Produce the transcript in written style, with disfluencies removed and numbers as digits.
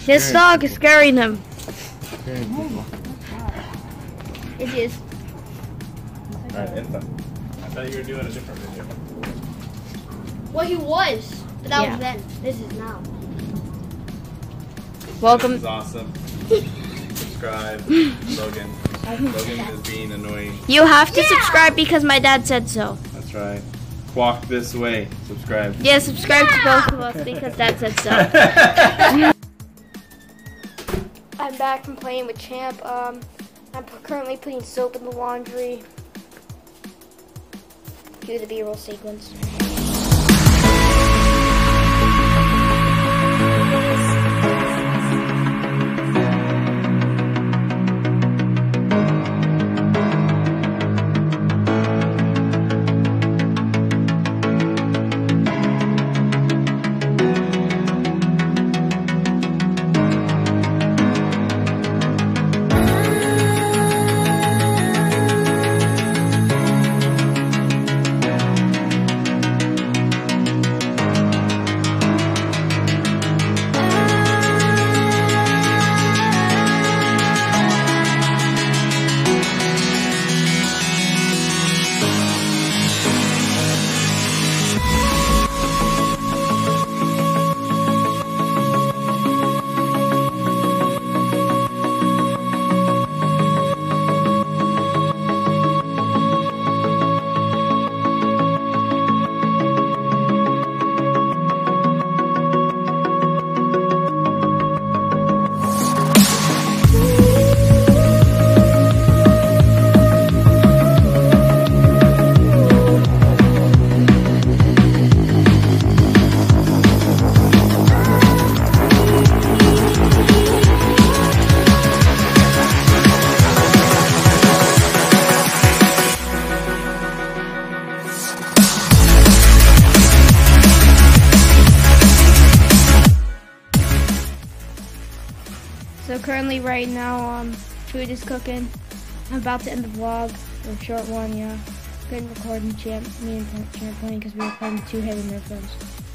His dog is scaring him. It is. Alright, I thought you were doing a different video. Well, he was, but that Yeah. was then. This is now. Welcome. This is awesome. Subscribe, Logan. Logan is being annoying. You have to subscribe because my dad said so. That's right. Walk this way. Subscribe. Yeah, subscribe to both of us because dad said so. I'm back from playing with Champ. I'm currently putting soap in the laundry. Cue the B-roll sequence. So currently right now, food is cooking. I'm about to end the vlog, a short one, yeah. Couldn't record me and Champ playing because we were playing 2 heavy Nerf guns.